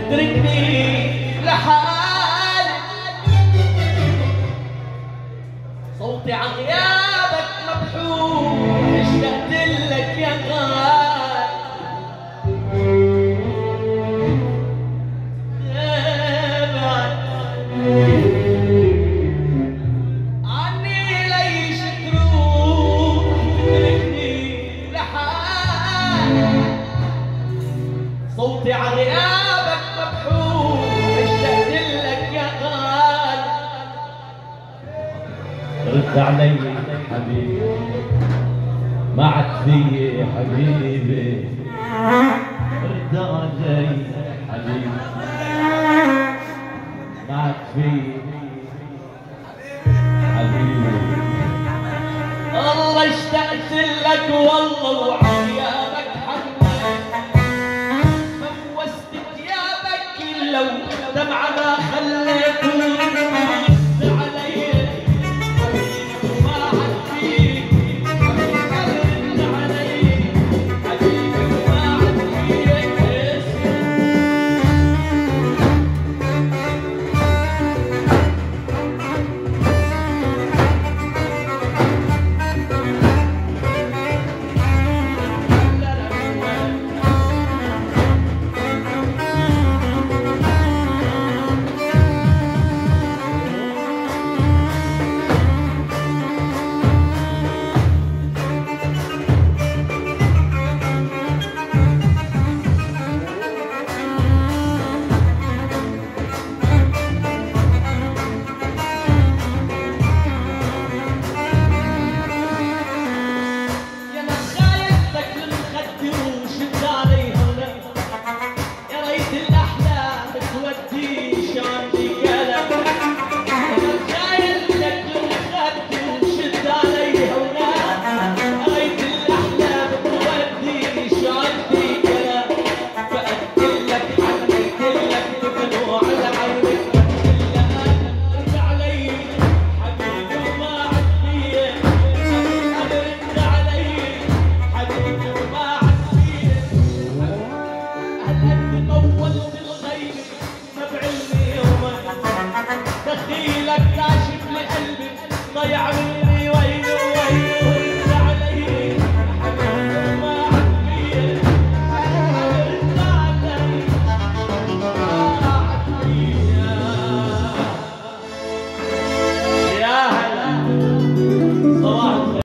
تتركني لحالي، صوتي عن غيابك مبحوث، اشتقت لك يا غالي، عني ليش تروح تتركني لحالي، صوتي عن غيابك مبحوث، اشتقت لك يا غالي، رد علي حبيبي ما عاد في حبيبي، رد علي حبيبي ما عاد في حبيبي، الله اشتقت لك والله وعيابك حنان، فوست ثيابك لو دمعة ما خليتني دخيلك كاشف لقلبي ضيع